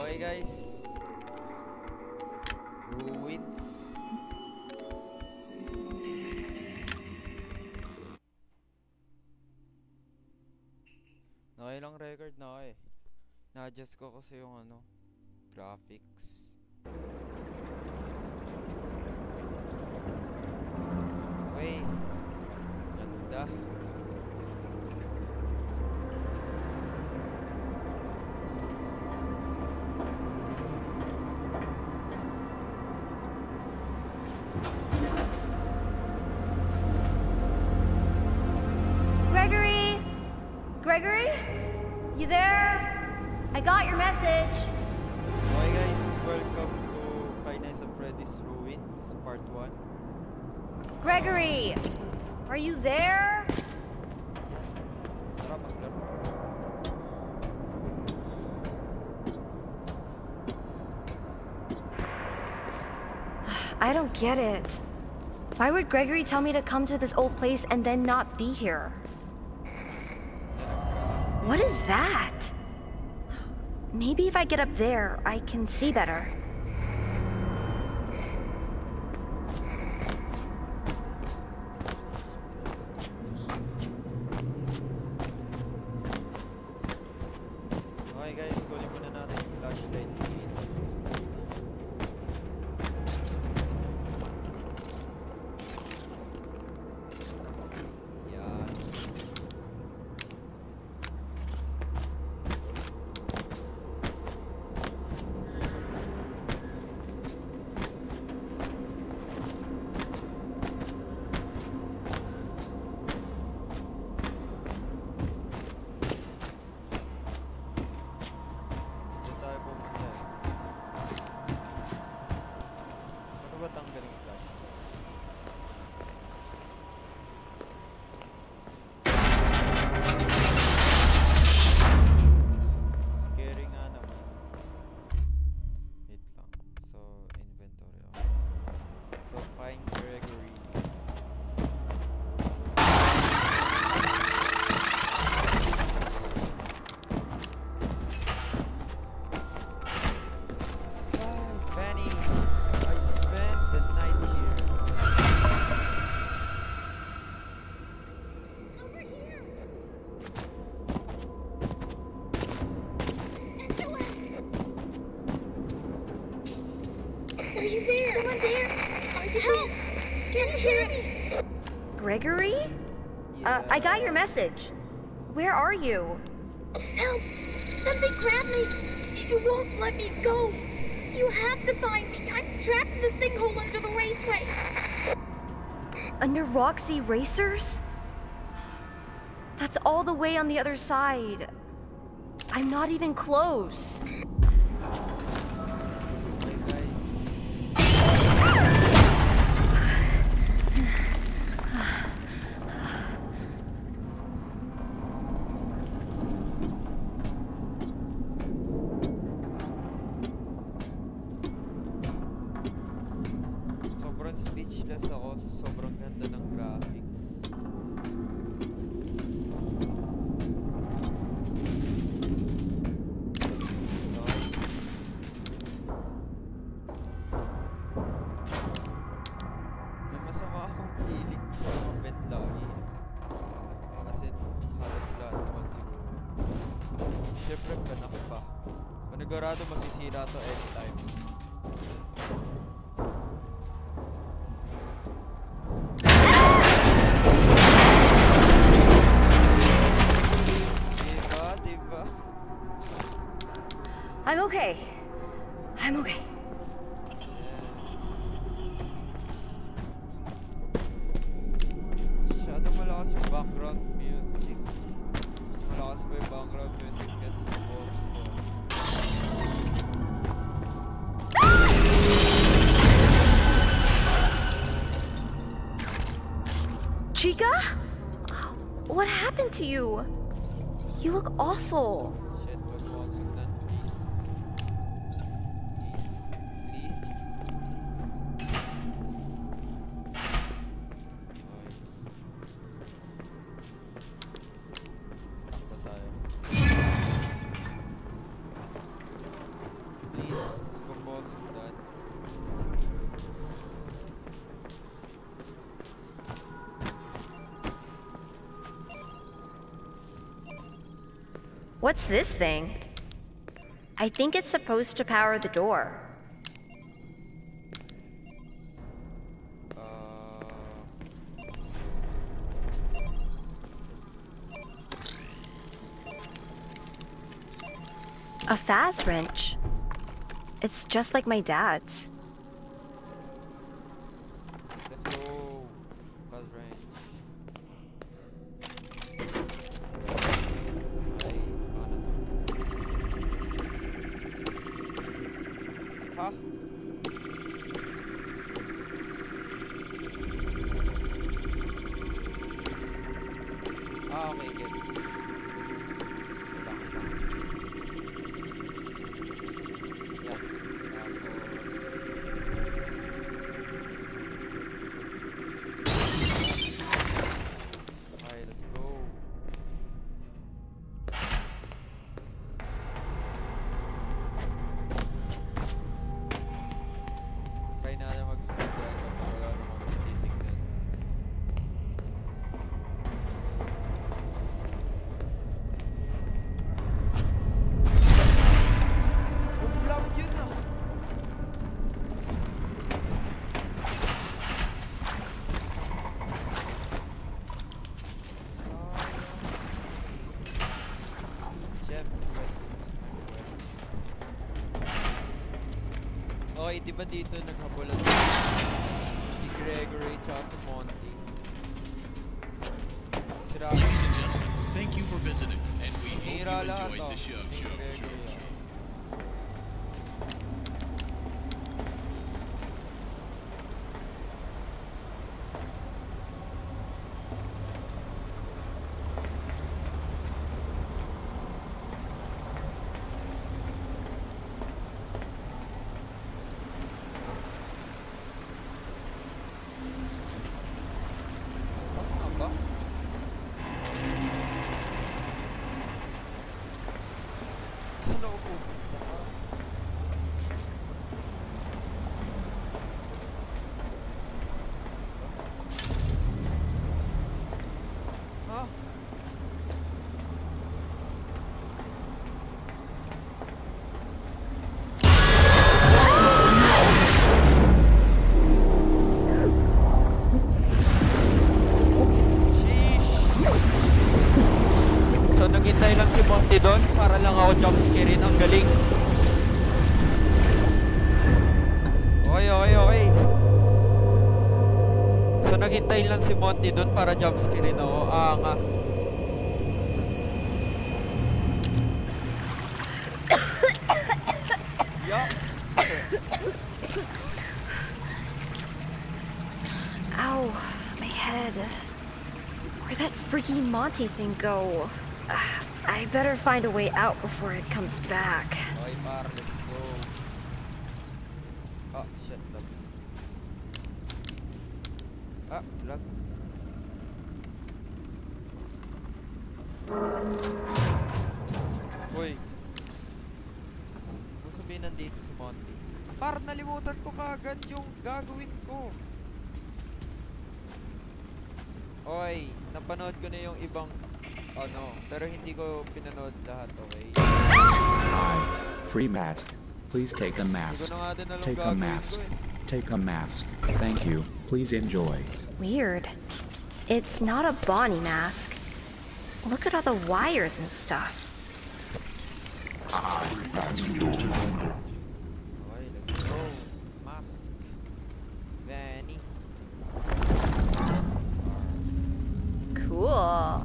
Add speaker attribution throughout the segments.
Speaker 1: Okay guys, ruins. Nakailang record na ako eh. Na-adjust ko kasi yung graphics. Okay, ganda.
Speaker 2: Gregory? You there? I got your message.
Speaker 1: Okay guys, welcome to Five Nights at Freddy's Ruins, Part 1.
Speaker 2: Gregory! Are you there?
Speaker 1: Yeah. Tara, maglaro.
Speaker 2: I don't get it. Why would Gregory tell me to come to this old place and then not be here? What is that? Maybe if I get up there, I can see better.
Speaker 1: Okay guys, kunin muna natin yung flashlight dito. Yan. Dito tayo pumunta eh. Ano ba tanggalin yung flashlight? Scary nga naman. Wait lang. So, inventory ako. So, find Gregory. Hi, Fanny. I spent the night here.
Speaker 3: Over here! SOS! Are you there? Someone there? Help! Can you hear me?
Speaker 2: Gregory? I got your message. Where are you?
Speaker 3: Help! Something grabbed me! It won't let me go! You have to find me! I'm trapped in the sinkhole under the raceway!
Speaker 2: Under Roxy Racers? That's all the way on the other side. I'm not even close.
Speaker 1: Okay guys. Sobrang speechless ako sa sobrang ganda ng graphics. Okay. May masama akong feeling sa mga vent lagi. Kasi halos lahat naman siguro. Siyempre kanak pa. Panigurado masisira to anytime. Diba?
Speaker 2: I'm okay. I'm okay.
Speaker 1: Masyado malakas yung background music. Mas malakas pa yung background music kasi sa boses ko.
Speaker 2: Chica? What happened to you? You look awful.
Speaker 1: Shit, wag mo akong sundan, please. Please. Okay. Takbo tayo.
Speaker 2: What's this thing? I think it's supposed to power the door. A fast wrench. It's just like my dad's.
Speaker 1: Let's go. Fast wrench. Ay, ano to? Ha? Ah, okay, gets. Lang, lang. Yan. Okay, let's go. Try natin mag-speedrun kapag wala namang titignan. Ublap yun ah! Gems wet. Okay, di ba dito naghabulan si Gregory tsaka si Monty? Sira.
Speaker 4: Ladies and gentlemen, thank you for visiting, and we hope you
Speaker 1: Hira lahat
Speaker 4: enjoyed
Speaker 1: oh.
Speaker 4: the show.
Speaker 1: Ni Gregory, ah. Ano ba? Saan ako pupunta? Ha? Sheesh! So naghintay lang si Monty doon para lang ako jumpscarein. Ang galing. Okay, okay, okay. So naghintay lang si Monty doon para jumpscarein ako. Angas. Yuck.
Speaker 2: Ow, my head. Where'd that freaky Monty thing go? I better find a way out before it comes back.
Speaker 1: Okay, par, let's go. Ah, shit, lag. Ah, lag. Uy. Kung sabihin nandito si Monty. Par, nalimutan ko kaagad yung gagawin ko. Oy, napanood ko na yung ibang ano, pero hindi ko pinanood lahat, okay?
Speaker 5: Hi. Free mask. Please take a
Speaker 1: Hindi
Speaker 5: mask.
Speaker 1: ko na nga din alam
Speaker 5: Take a
Speaker 1: gagawin
Speaker 5: mask.
Speaker 1: ko eh.
Speaker 5: Take a mask. Thank you. Please enjoy.
Speaker 2: Weird. It's not a Bonnie mask. Look at all the wires and stuff.
Speaker 1: Okay, let's go. Mask. Vanny.
Speaker 2: Cool.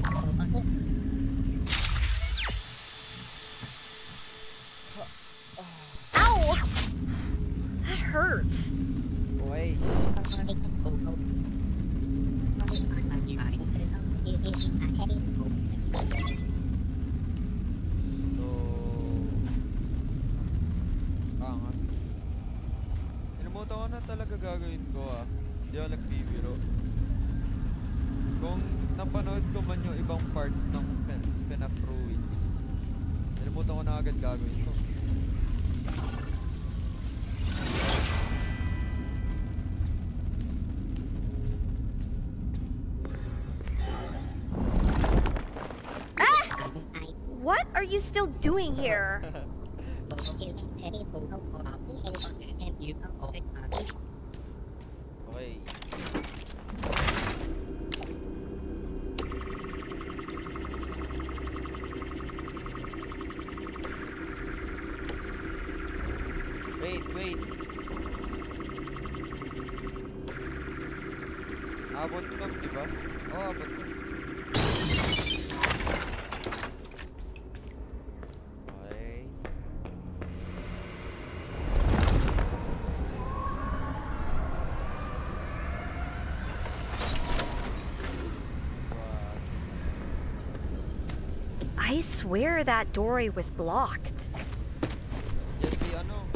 Speaker 2: Ow! That hurts.
Speaker 1: Okay. So, angas. Nilimutan ko na talaga gagawin ko ah. Hindi ako nagbibiro. Kung napanood ko man yung ibang parts ng FNAF Ruins, nilimutan ko na agad gagawin ko.
Speaker 2: What are you still doing here?
Speaker 1: Okay. Wait. Abot to, di ba? Oh, abot to. Okay.
Speaker 2: I swear that doorway was blocked.
Speaker 1: Yan si ano.